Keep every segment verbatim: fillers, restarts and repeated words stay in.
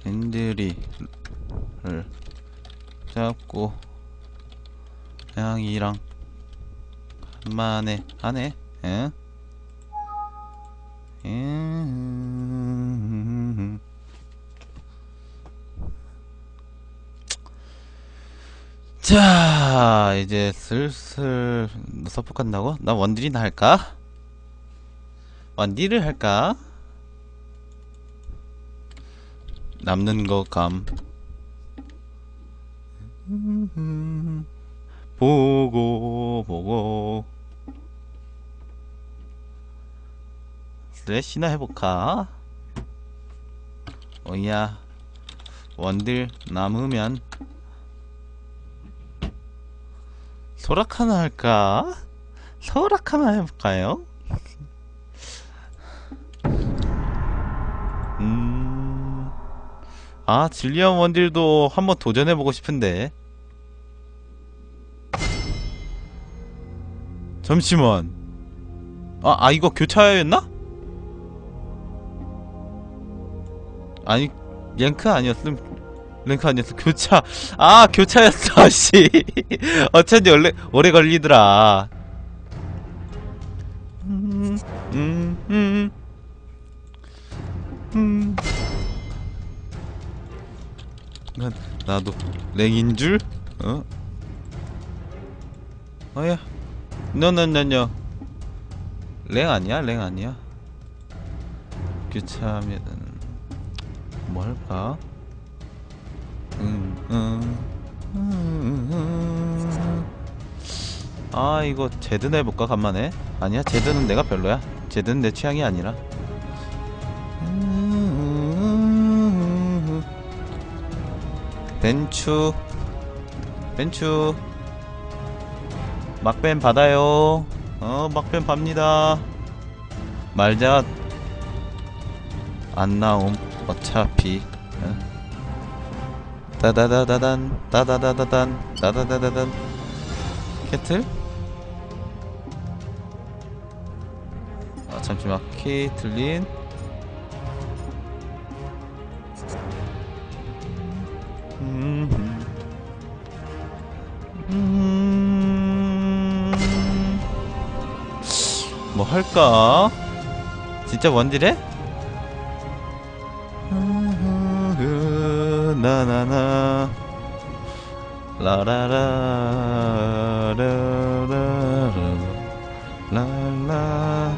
앤드리를 잡고 향이랑 한만에 하네. 응? 음... 자, 이제 슬슬 서포한다고? 나 원딜이나 할까? 원딜을 할까? 남는 거 감. 보고 보고 슬래시나 해볼까? 어이야, 원딜 남으면 소라카나 할까? 소라카나 해볼까요? 음... 아, 질리언 원딜도 한번 도전해보고 싶은데. 잠시만. 아, 아 이거 교차였나? 아니, 랭크 아니었음. 랭크 아니었어. 교차. 아, 교차였어. 씨. 어쩐지 원래 오래 걸리더라. 음, 음, 음, 음. 난 나도 랭인 줄? 어? 어야. 노노노노. 랭 아니야? 랭 아니야? 교차하면 뭐 할까? 음, 음, 음, 음. 아, 이거 제드 해볼까 간만에? 아니야, 제드는 내가 별로야. 제드는 내 취향이 아니라. 음, 벤추 벤추 막벤 받아요. 어, 막벤 팝니다. 말자. 안 나옴 어차피. 어? 따다다다단 따다다다단 따다다다단. 캐틀? 아, 잠시만. 케이틀린. 음, 음, 뭐 할까? 진짜 원딜해? 나나나 라라라라라라라.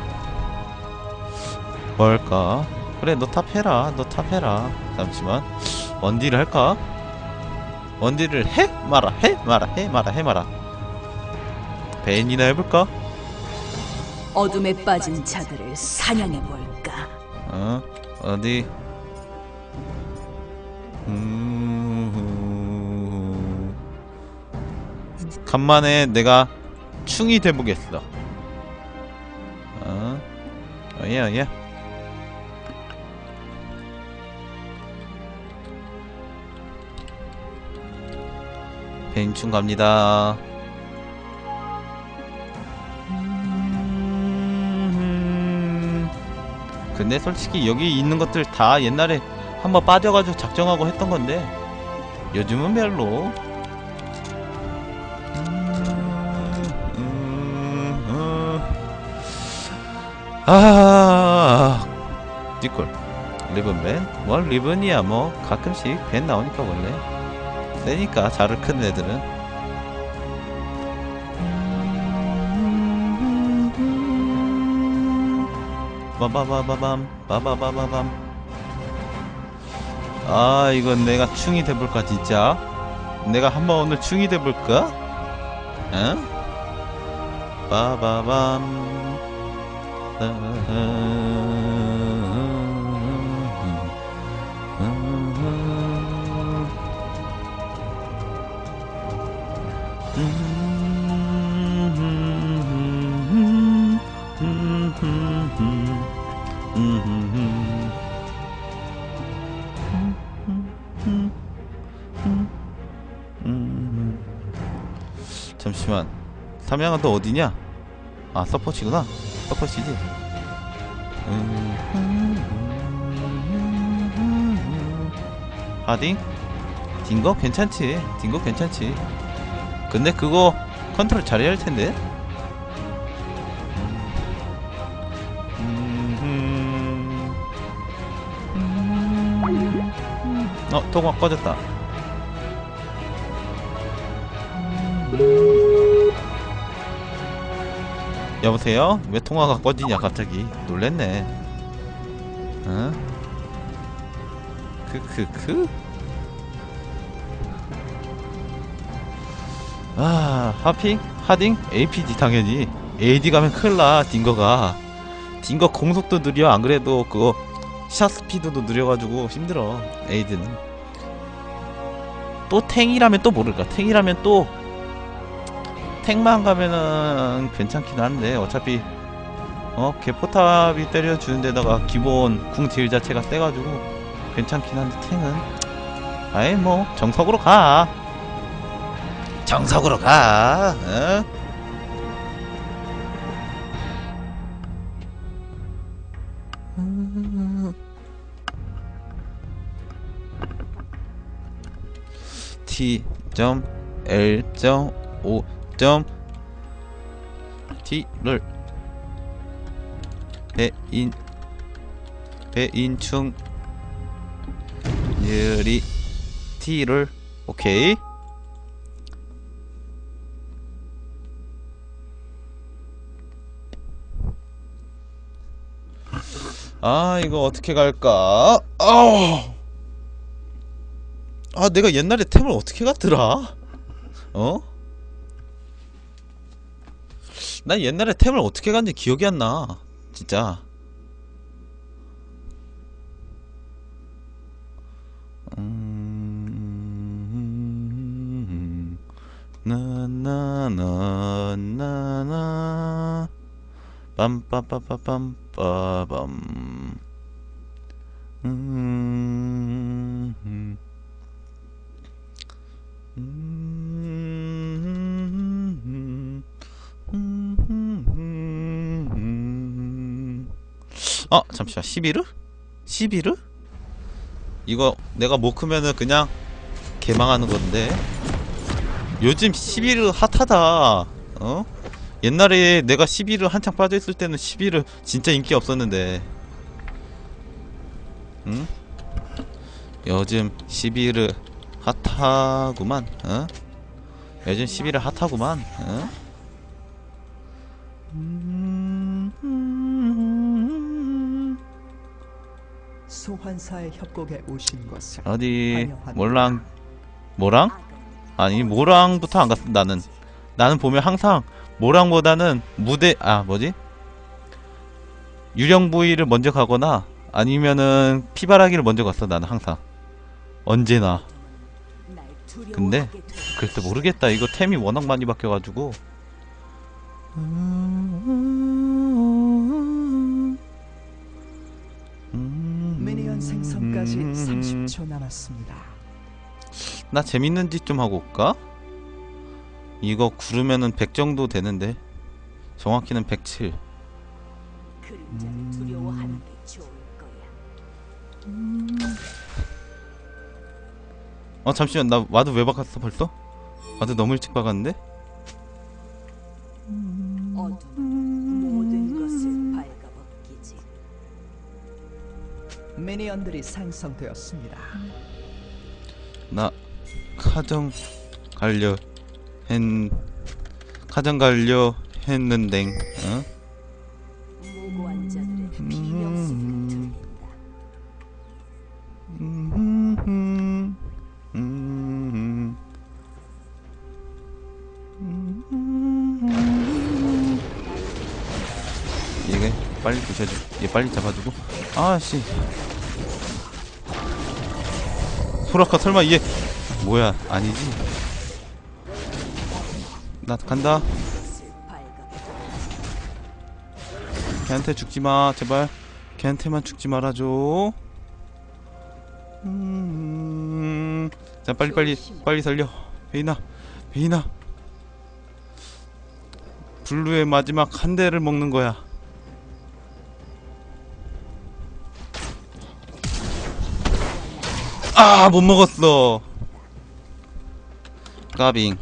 뭘까? 그래, 너 탑해라. 너 탑해라. 잠시만. 원딜을 할까? 원딜을 해? 마라 해? 마라 해? 마라 해? 마라. 베인이나 해볼까? 어둠에 빠진 자들을 사냥해볼까? 어? 어디? 음... 간만에 내가 충이 돼보겠어. 어? 어예 어예. 벤충 갑니다. 근데 솔직히 여기 있는 것들 다 옛날에 한번 빠져가지고 작정하고 했던 건데 요즘은 별로. 음, 음, 음. 아, 니콜 리븐 밴? 뭘 리븐이야. 뭐 가끔씩 밴 나오니까 원래 세니까 자를 큰 애들은. 바바바바밤 바바바바밤. 아, 이건 내가 충이 돼볼까 진짜? 내가 한번 오늘 충이 돼볼까? 응? 바바밤. 잠시만. 삼양아 너 어디냐? 아, 서포치구나. 서포치지. 음, 음, 음, 하딩? 딩거 괜찮지. 딩거 괜찮지. 근데 그거 컨트롤 잘해야 할 텐데. 어, 통화 꺼졌다. 여보세요? 왜 통화가 꺼지냐 갑자기. 놀랬네. 어? 크크크. 아, 하핑? 하딩? 에이피지 당연히. 에이디 가면 큰일나. 딩거가 딩거 공속도 느려. 안그래도 그거 샷 스피드도 느려가지고 힘들어. 에이드는 또 탱이라면 또 모를까. 탱이라면 또 탱만 가면은 괜찮긴 한데 어차피 어 개포탑이 때려주는 데다가 기본 궁 딜 자체가 세가지고 괜찮긴 한데 탱은 아이 뭐 정석으로 가. 정석으로 가. 어? T L O T를 배인 배인충 느리 T를 오케이. 아 이거 어떻게 갈까? 아우. 아 내가 옛날에 템을 어떻게 갔더라? 어? 난 옛날에 템을 어떻게 갔는지 기억이 안 나. 진짜. 음... 나나나나나 빰빠빠빠빰빠밤. 음... 아 잠시만. 시비르? 시비르? 이거 내가 못 크면은 그냥 개망하는 건데. 요즘 시비르 핫하다. 어? 옛날에 내가 시비르 한창 빠져있을 때는 시비르 진짜 인기 없었는데. 응? 요즘 시비르 핫하구만. 어? 요즘 시비르 핫하구만. 어? 소환사의 협곡에 오신 것을 어디 환영합니다. 몰랑 모랑? 아니 모랑부터 안 갔어. 나는 나는 보면 항상 모랑보다는 무대 아 뭐지? 유령 부위를 먼저 가거나 아니면은 피바라기를 먼저 갔어. 나는 항상 언제나. 근데 글쎄 모르겠다. 이거 템이 워낙 많이 바뀌어가지고. 미니언 생성까지 삼십 초 남았습니다. 나 재밌는 짓 좀 하고 올까? 이거 구르면은 백 정도 되는데 정확히는 백칠. 그림자를 두려워하는 게 좋을 거야. 어 잠시만. 나 와드 왜 박았어 벌써? 와드 너무 일찍 박았는데? 어둠은 모든 것을 발가벗기지. 미니언들이 생성되었습니다. 나 카정 갈려 했 카정 갈려 했는댕. 어? 무고한 자들의 비명 소리가 들린다. 음, 음, 음. 얘가 빨리 부셔줘. 얘 빨리 잡아주고. 아씨. 소라카 설마 얘 뭐야? 아니지. 나 간다. 것을 발가벗. 걔한테 죽지마 제발. 걔한테만 죽지 말아줘. 음... 자 빨리 빨리 빨리 살려. 베이나 베이나. 블루의 마지막 한 대를 먹는 거야. 아, 못 먹었어. 까빙.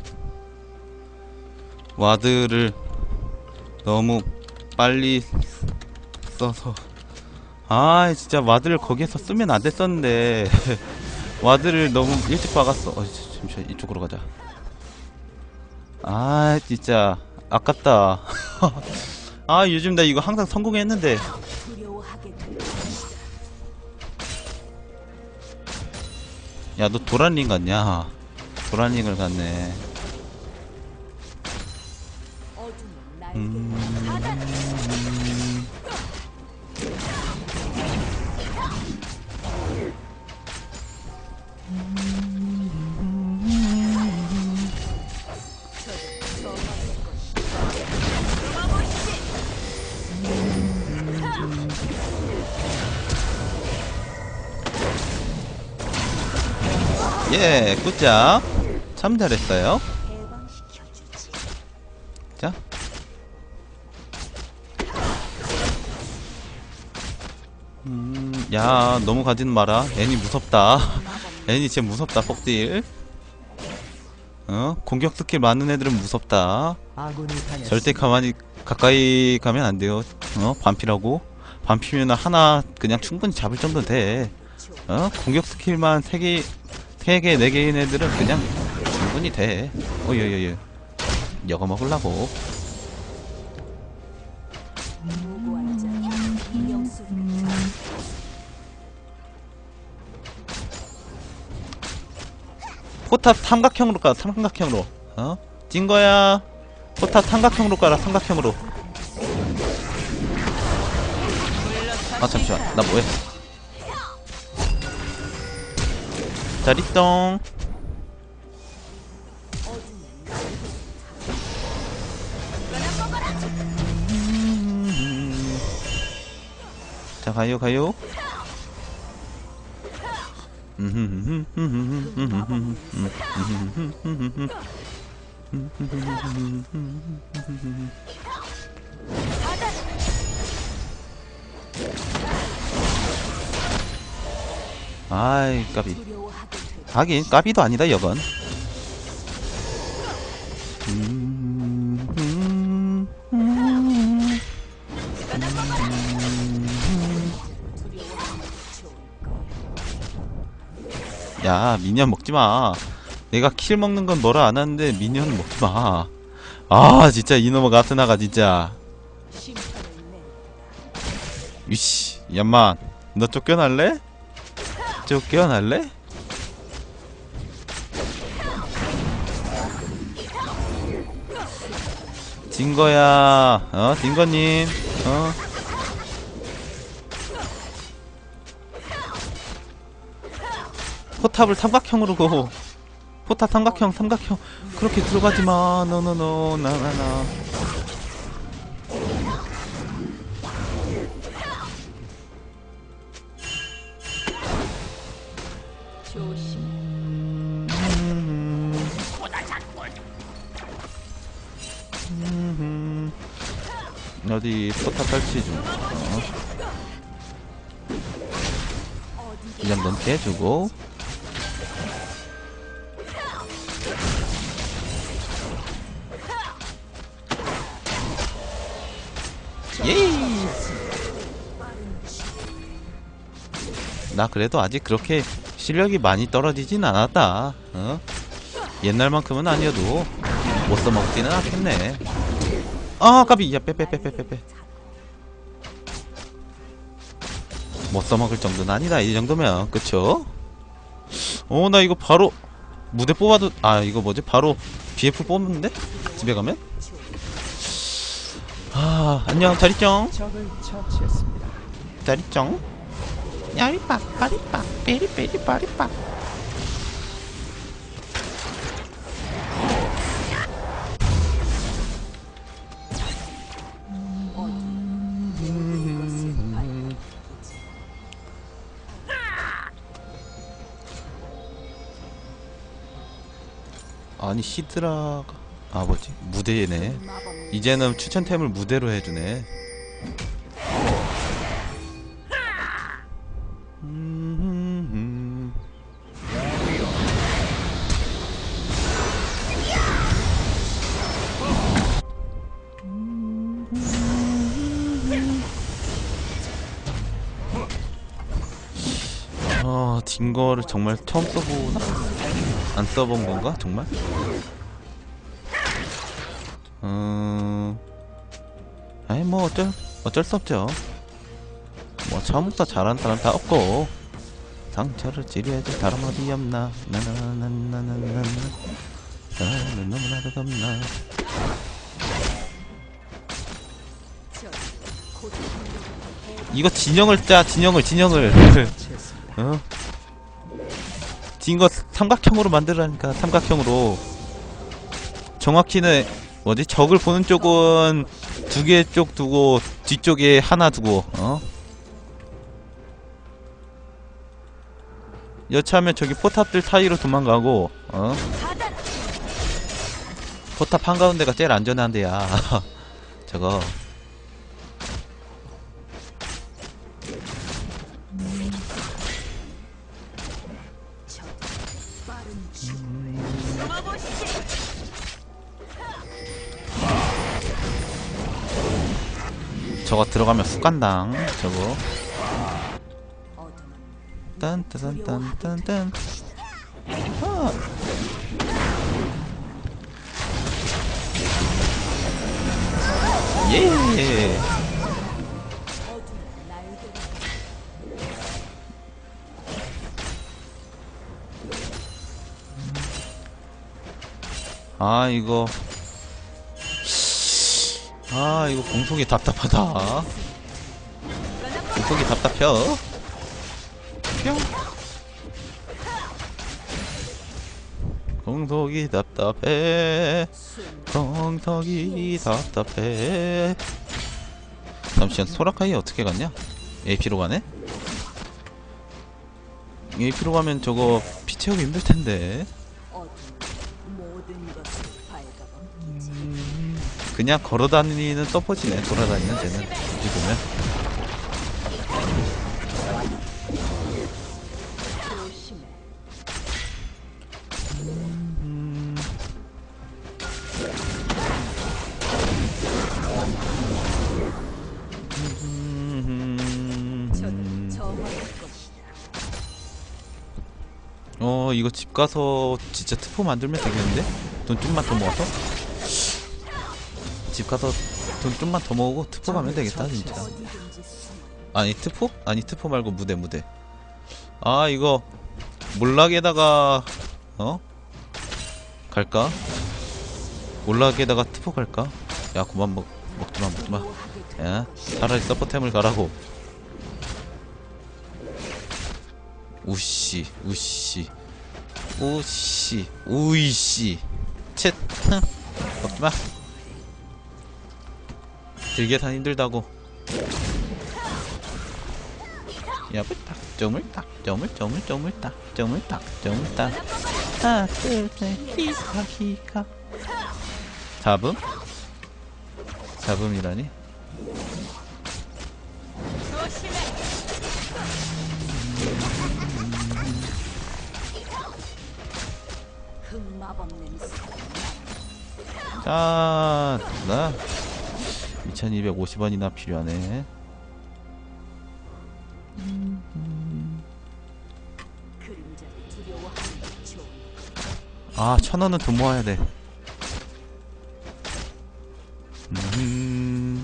와드를 너무 빨리 써서. 아, 진짜 와드를 거기에서 쓰면 안 됐었는데. 와드를 너무 일찍 박았어. 어, 잠시만, 이쪽으로 가자. 아, 진짜 아깝다. 아, 요즘 나 이거 항상 성공했는데. 두려워하게 될 야, 너 도란링 갔냐? 도란링을 갔네. 어둠은 날개 음... 예, 굿잡. 참 잘했어요. 해방시켜주지. 자. 음, 야, 너무 가지는 마라. 애니 무섭다. 애니 진짜 무섭다, 폭딜. 어? 공격 스킬 많은 애들은 무섭다. 아군이 당했습니다. 절대 가만히, 가까이 가면 안 돼요. 어? 반피라고? 반피면 하나 그냥 충분히 잡을 정도 돼. 어? 공격 스킬만 세 개, 세 개, 네 개인 애들은 그냥 충분히 돼. 어여여여. 여거 먹으려고. 무고한 자들의 비명소리를 포탑 삼각형으로 가, 삼각형으로. 어? 찐 거야. 포탑 삼각형으로 가라, 삼각형으로. 아, 잠시만. 나 뭐해? 자리똥. 자, 가요, 가요. 아이, 까비. 두려워하게 될 하긴 까비도 아니다, 여건. 야, 미니언 먹지마. 내가 킬 먹는 건 뭐라 안 하는데 미니언 먹지마. 아, 진짜 이놈의 같은 아가 진짜. 심판을 내. 위씨, 얌만, 너 쫓겨날래? 쫓겨날래? 진거야, 어, 진거님, 어. 포탑을 삼각형으로 고. 포탑 삼각형, 삼각형. 그렇게 들어가지마. 노노노, 나나나. 조심. 어디 포탑 설치 중. 어. 이 정도는 피해주고. 예이. 나 그래도 아직 그렇게 실력이 많이 떨어지진 않았다. 어? 옛날만큼은 아니어도 못 써먹지는 않겠네. 아, 까비. 야, 빼, 빼, 빼, 빼, 빼, 빼. 못 써먹을 정도는 아니다. 이 정도면. 그쵸? 어, 나 이거 바로 무대 뽑아도, 아, 이거 뭐지? 바로 비에프 뽑는데? 집에 가면? 아, 안녕. 잘 있죠? 적을 처치했습니다. 잘 있죠? 야리빡, 빠리빡, 빼리빼리, 빠리빡. 아니, 시드라가, 아, 뭐지? 무대네. 이제는 추천템을 무대로 해주네. 딩거를 정말 처음 써보나? 안 써본 건가? 정말? 음... 아니 뭐 어쩔 어쩔 수 없죠. 뭐 처음부터 잘하는 사람 다 없고 상처를 치료해줄 사람 어디 없나. 나나나나나나나 나는 너무나도 겁나. 이거 진영을 짜 진영을 진영을 처치했습니다. 어? 딩거 삼각형으로 만들라니까. 삼각형으로. 정확히는 뭐지? 적을 보는 쪽은 두 개 쪽 두고 뒤쪽에 하나 두고 어? 여차하면 저기 포탑들 사이로 도망가고 어? 포탑 한가운데가 제일 안전한 데야. 저거 저거 들어가면 쑥간당. 저거 딴따단딴딴딴. 아. 예. 아 이거 아 이거 공속이 답답하다. 공속이 답답혀. 뿅. 공속이 답답해. 공속이 답답해. 잠시만 소라카이 어떻게 갔냐? 에이피로 가네? 에이피로 가면 저거 피 채우기 힘들텐데. 그냥 걸어다니는 서포지네. 돌아다니는 쟤는 어찌 보면. 음... 어 이거 집 가서 진짜 트포 만들면 되겠는데? 돈 좀만 더 모아서? 집 가서 돈 좀만 더 모으고 트포 가면 되겠다 진짜. 아니 트포? 아니 트포 말고 무대 무대. 아 이거 몰락에다가 어? 갈까? 몰락에다가 트포 갈까? 야 그만 먹 먹지마 먹지마. 야 차라리 서포템을 가라고. 우씨 우씨 우씨 우이씨 쳇 먹지마. 들계산 힘들다고. 야불딱 쪼물딱 쪼물쪼물 쪼물딱 쪼물딱 쪼물딱 하나 둘셋 히카 히카. 잡음? 잡음이라니? 자, 나 이천이백오십 원이나 필요하네. 아, 천 원은 돈 모아야 돼. 음,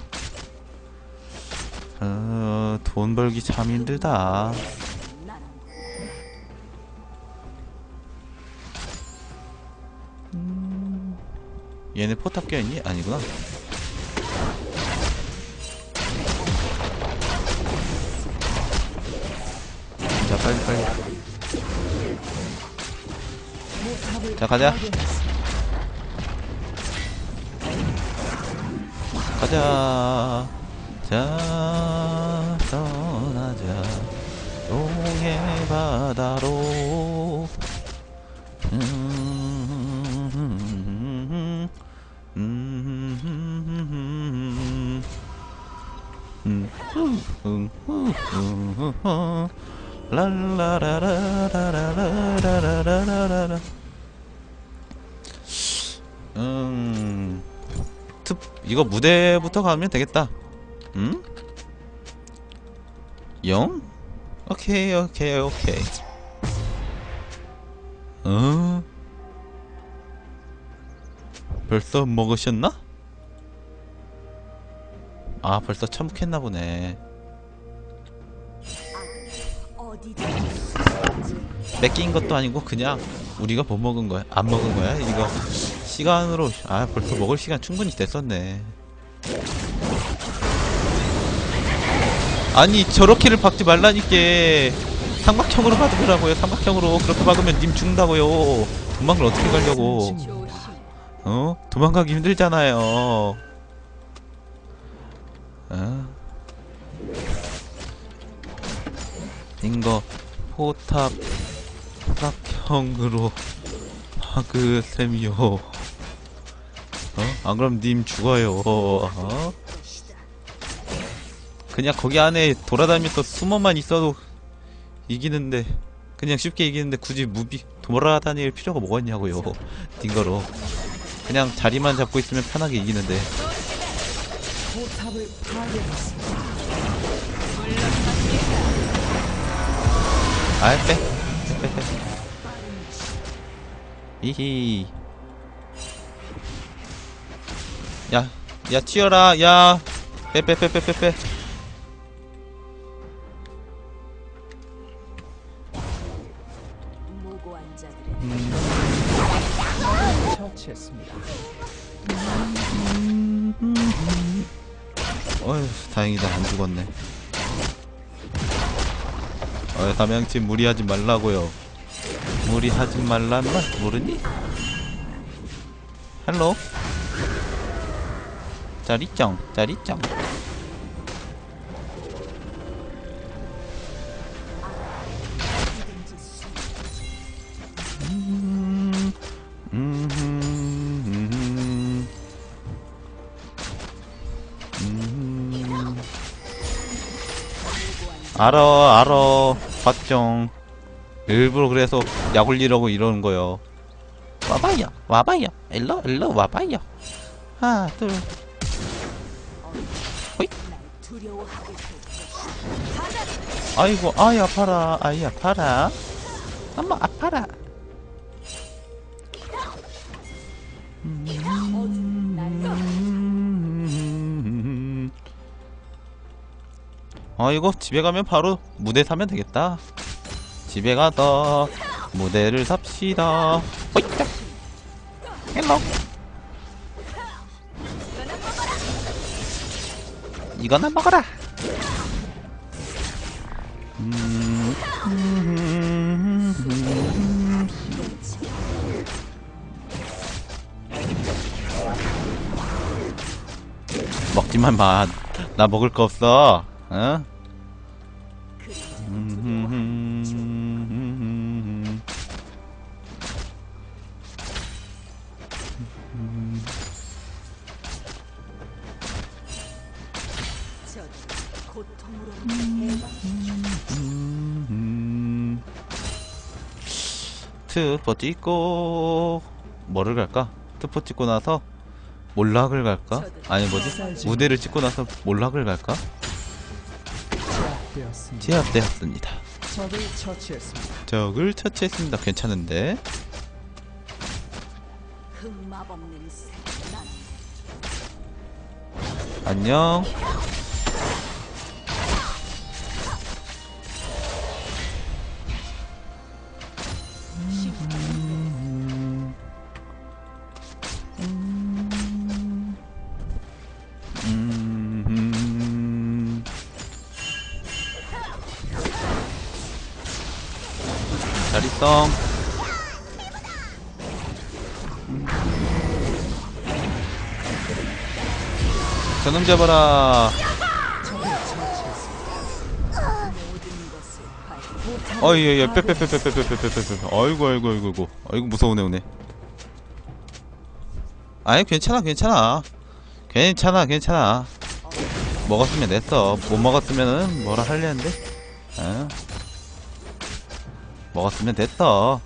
어, 돈 벌기 참 힘들다. 음, 얘네 포탑 껴있니? 아니구나. 자, 빨리 빨리. 자, 가자. 가자. 자, 떠나자. 동해 바다로. 음, 음, 음, 음, 음, 음, 랄라라라라라라라라라라. 음, 특 이거 무대부터 가면 되겠다. 음? 영? 오케이 오케이 오케이. 어? 벌써 먹으셨나? 아, 벌써 참묵했나 보네. 어디지? 뺏긴 것도 아니고 그냥 우리가 못 먹은 거야. 안 먹은 거야. 이거 시간으로 아 벌써 먹을 시간 충분히 됐었네. 아니 저렇게를 박지 말라니까. 삼각형으로 박으라고요. 삼각형으로. 그렇게 박으면 님 죽는다고요. 도망을 어떻게 가려고. 조심. 어? 도망가기 힘들잖아요. 어? 빙거 포탑 삼각형으로 박으셈요. 어? 안 그럼 님 죽어요. 어? 그냥 거기 안에 돌아다니면서 숨어만 있어도 이기는데, 그냥 쉽게 이기는데 굳이 무비 돌아다닐 필요가 뭐가 있냐고요. 딩거로 그냥 자리만 잡고 있으면 편하게 이기는데. 포탑을 파괴했습니다. 아이 빼. 빼, 빼, 빼. 이히. 야, 야 튀어라. 야, 빼, 빼, 빼, 빼, 빼, 빼. 무고한 자들의 처치했습니다. 어휴, 다행이다. 안 죽었네. 어휴, 담양팀 무리하지 말라고요. 무리하지 말란 말 모르니? 헬로. 짜리짱, 짜리짱. 음, 음, 음, 음. 알어, 알어. 봤정. 일부러 그래서 약 올리려고 이러는 거요. 와봐요, 와봐요. 일로, 일로 와봐요. 하나, 둘. 호잇. 날 두려워하게 될 것이다. 아이고, 아이 아파라, 아이 아파라. 엄마 아파라. 어둠 날 음. 아 이거 집에 가면 바로 무대 사면 되겠다. 집에 가서 무대를 삽시다. 호이짝. 헬로. 이거나 먹어라. 음. 음. 먹지만 마. 나 먹을 거 없어. 어? 음. 저들 고통으로부터 해방. 음. 트포 찍고 뭐를 갈까? 트포 찍고 나서 몰락을 갈까? 아니 뭐지? 무대를 찍고 나서 몰락을 갈까? 제압되었습니다. 제압되었습니다. 적을 처치했습니다. 적을 처치했습니다. 괜찮은데? 흑마법 냄새. 난 안녕. 음. 잘 있어. 저놈 잡아라. 적을 처치했습니다. 모든 것을 발. 포탑을 어이, 예, 파괴했습니다. 빼빼빼빼빼빼빼빼빼빼. 아이고, 아이고, 아이고, 아이고, 아이고, 무서우네, 오네. 아니, 괜찮아, 괜찮아. 괜찮아, 괜찮아. 먹었으면 됐어. 못 먹었으면은 뭐라 할려는데? 어? 먹었으면 됐어.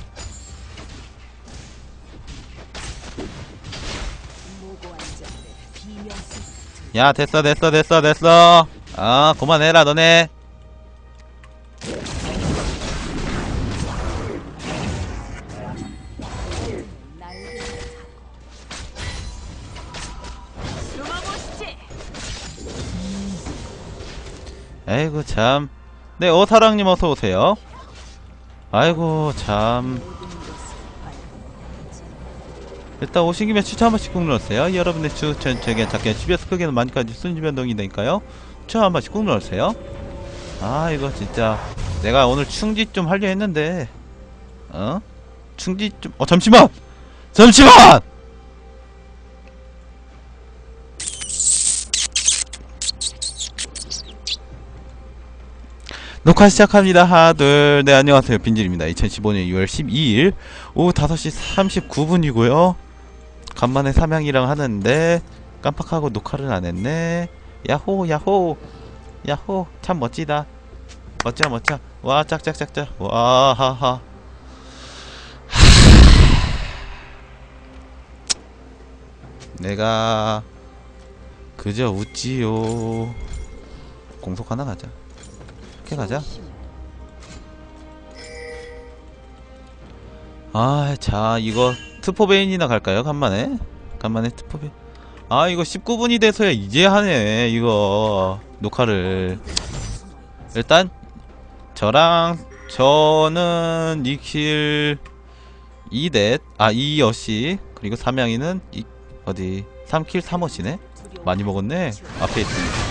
무고한 자들의 비명수. 야, 됐어, 됐어, 됐어, 됐어. 아, 그만해라, 너네. 아이고 참. 네, 어사랑님 어서 오세요. 아이고 참. 모든 것을 밟고 일단 오신 김에 추천 한 번씩 꾹 눌러주세요. 여러분의 추천 제게 작게 십에서 크게는 많이까지 순위 변동이 되니까요. 추천 한 번씩 꾹 눌러주세요. 아 이거 진짜 내가 오늘 충지 좀 하려 했는데 어? 충지 좀.. 어 잠시만! 잠시만! 녹화 시작합니다. 하나 둘. 네 안녕하세요 빈질입니다. 이천십오년 유월 십이일 오후 다섯시 삼십구분이고요 간만에 삼양이랑 하는데 깜빡하고 녹화를 안했네. 야호 야호 야호. 참 멋지다. 멋져 멋져. 와 짝짝짝짝. 와 하하. 내가 그저 웃지요. 공속 하나 가자. 이렇게 가자. 아, 자, 이거 트포베인이나 갈까요? 간만에. 간만에 트포베인. 아, 이거 십구분이 돼서야 이제 하네. 이거 녹화를. 일단 저랑 저는 니킬 이댓 아 이어씨 그리고 삼양이는 이 어디 삼킬 삼어씨네. 많이 먹었네. 앞에 있으니